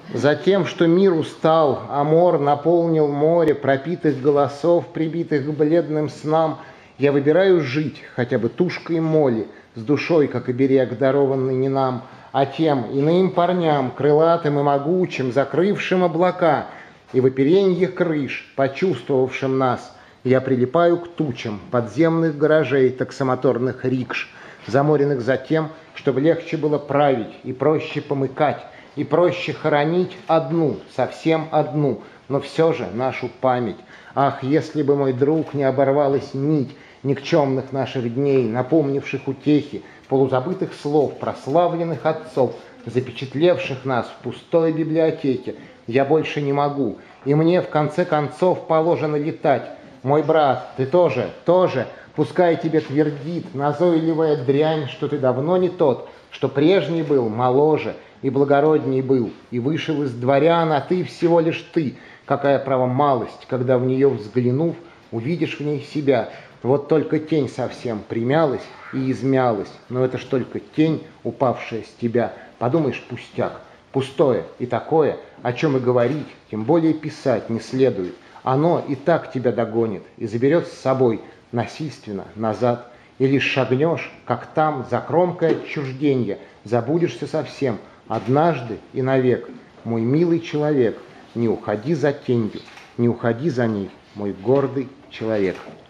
Затем, что мир устал, а мор наполнил море пропитых голосов, прибитых к бледным снам, я выбираю жить хотя бы тушкой моли, с душой, как оберег, дарованный не нам, а тем иным парням, крылатым и могучим, закрывшим облака, и в оперенье крыш, почувствовавшим нас, я прилипаю к тучам подземных гаражей таксомоторных рикш, заморенных за тем, чтобы легче было править и проще помыкать, и проще хоронить одну, совсем одну, но все же нашу память. Ах, если бы, мой друг, не оборвалась нить никчемных наших дней, напомнивших утехи, полузабытых слов прославленных отцов, запечатлевших нас в пустой библиотеке. Я больше не могу, и мне в конце концов положено летать. Мой брат, ты тоже, пускай тебе твердит назойливая дрянь, что ты давно не тот, что прежний был моложе и благородней был, и вышел из дворян, а ты всего лишь ты. Какая, право, малость, когда в нее взглянув, увидишь в ней себя. Вот только тень совсем примялась и измялась, но это ж только тень, упавшая с тебя. Подумаешь, пустяк, пустое и такое, о чем и говорить, тем более писать не следует. Оно и так тебя догонит и заберет с собой насильственно назад. И лишь шагнешь, как там, за кромкой отчужденья, забудешься совсем, однажды и навек. Мой милый человек, не уходи за тенью, не уходи за ней, мой гордый человек.